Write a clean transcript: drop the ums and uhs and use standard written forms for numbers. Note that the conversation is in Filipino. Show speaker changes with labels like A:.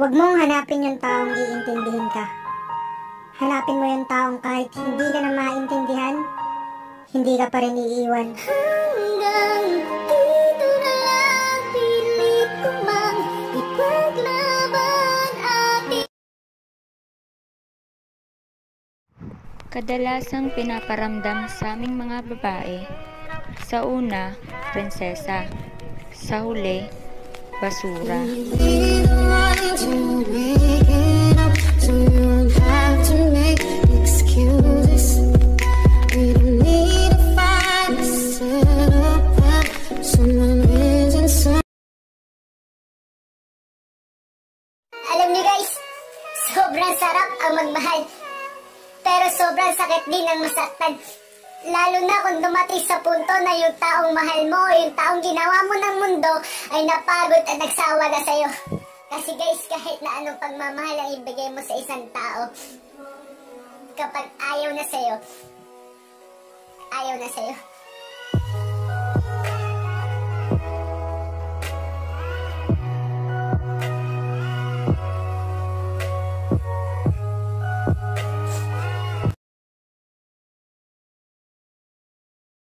A: Huwag mong hanapin yung taong iintindihin ka. Hanapin mo yung taong kahit hindi ka na maintindihan, hindi ka pa rin iiwan.
B: Hanggang dito na lang, pilit ko mang ipaglaban ating.
C: Kadalasang pinaparamdam sa aming mga babae, sa una, prinsesa, sa huli, basura.
B: Alam niyo guys, sobrang sarap ang magmahal. Pero sobrang sakit din ang masaktan. Lalo na kung dumating sa punto na yung taong mahal mo, yung taong ginawa mo ng mundo, ay napagod at nagsawa na sa'yo. Kasi guys, kahit na anong pagmamahal ang ibigay mo sa isang tao, kapag ayaw na sa'yo, ayaw na sa'yo.